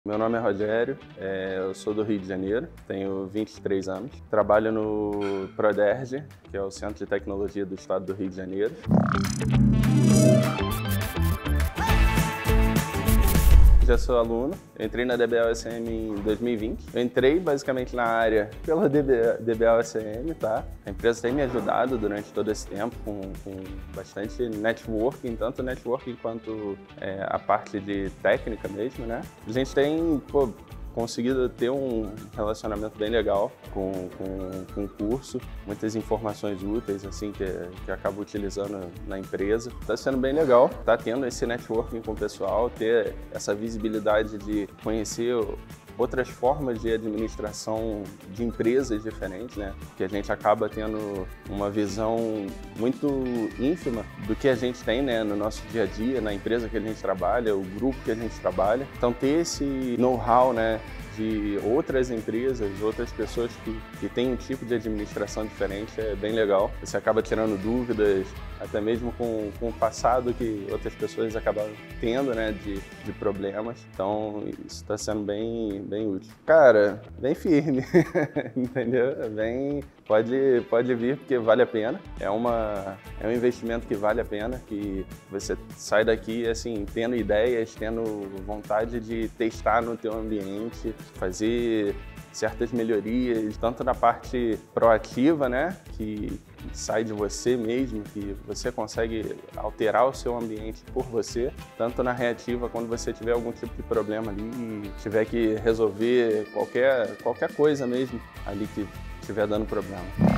Meu nome é Rogério, eu sou do Rio de Janeiro, tenho 23 anos. Trabalho no Proderj, que é o Centro de Tecnologia do Estado do Rio de Janeiro. Já sou aluno, eu entrei na DBA-USM em 2020. Eu entrei basicamente na área pela DBA-USM, tá? A empresa tem me ajudado durante todo esse tempo com bastante networking, tanto networking quanto a parte de técnica mesmo, né? A gente tem, conseguido ter um relacionamento bem legal com o curso, muitas informações úteis assim que acabo utilizando na empresa. Está sendo bem legal, tá tendo esse networking com o pessoal, ter essa visibilidade de conhecer outras formas de administração de empresas diferentes, né? Que a gente acaba tendo uma visão muito ínfima do que a gente tem, né, no nosso dia a dia, na empresa que a gente trabalha, o grupo que a gente trabalha. Então ter esse know-how, né, de outras empresas, outras pessoas que têm um tipo de administração diferente é bem legal. Você acaba tirando dúvidas, até mesmo com o passado que outras pessoas acabam tendo, né, de problemas. Então isso está sendo bem útil. Cara, bem firme, entendeu? Pode vir porque vale a pena. É um investimento que vale a pena, que você sai daqui assim, tendo ideias, tendo vontade de testar no teu ambiente, fazer certas melhorias, tanto na parte proativa, né, que sai de você mesmo, que você consegue alterar o seu ambiente por você, tanto na reativa, quando você tiver algum tipo de problema ali e tiver que resolver qualquer coisa mesmo ali que estiver dando problema.